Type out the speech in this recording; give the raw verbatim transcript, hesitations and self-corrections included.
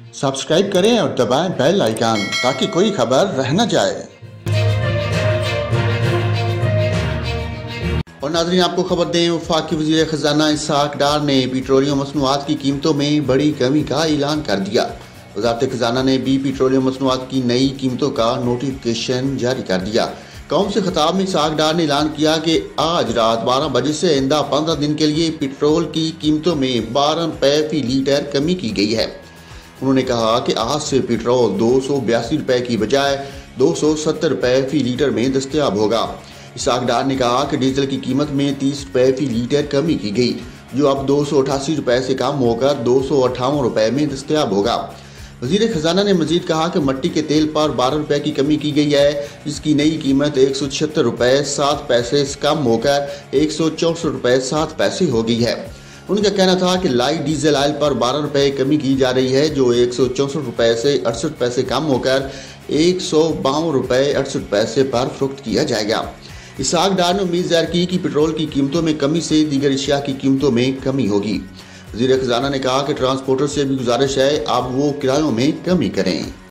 Subscribe करें और दबाएं बेल आइकन ताकि कोई खबर रह न जाए। और नाज़रीन, आपको खबर दें, वफाकी वज़ीर ख़ज़ाना इसहाक़ डार ने पेट्रोलियम मसनूआत की कीमतों में बड़ी कमी का ऐलान कर दिया। वज़ारत ख़ज़ाना ने भी पेट्रोलियम मसनूआत की नई कीमतों का नोटिफिकेशन जारी कर दिया। कौम से खिताब में इसहाक़ डार ने ऐलान किया कि आज रात बारह बजे से आइंदा पंद्रह दिन के लिए पेट्रोल की कीमतों में बारह रुपये फी लीटर कमी की गई है। उन्होंने कहा कि आज से पेट्रोल दो सौ बयासी रुपये की बजाय दो सौ सत्तर रुपये फी लीटर में दस्तयाब होगा। इसहाक़ डार ने कहा कि डीजल की कीमत में तीस रुपये फी लीटर कमी की गई, जो अब दो सौ अठासी रुपये से कम होकर दो सौ अट्ठावन रुपये में दस्तयाब होगा। वज़ीर ख़ज़ाना ने मजीद कहा कि मट्टी के तेल पर बारह रुपये की कमी की गई है, जिसकी नई कीमत एक सौ छिहत्तर रुपये सात पैसे से कम होकर एक सौ चौंसठ रुपये सात पैसे हो गई है। उनका कहना था कि लाइट डीजल ऑयल पर बारह रुपये कमी की जा रही है, जो एक सौ चौंसठ रुपये से अड़सठ पैसे कम होकर एक सौ बावन रुपये अड़सठ पैसे पर फरोख्त किया जाएगा। इसहाक़ डार ने उम्मीद ज़ाहिर की कि पेट्रोल की कीमतों में कमी से दीगर अशिया की कीमतों में कमी होगी। वज़ीर ख़ज़ाना ने कहा कि ट्रांसपोर्टर से भी गुजारिश है अब वो किरायों में कमी करें।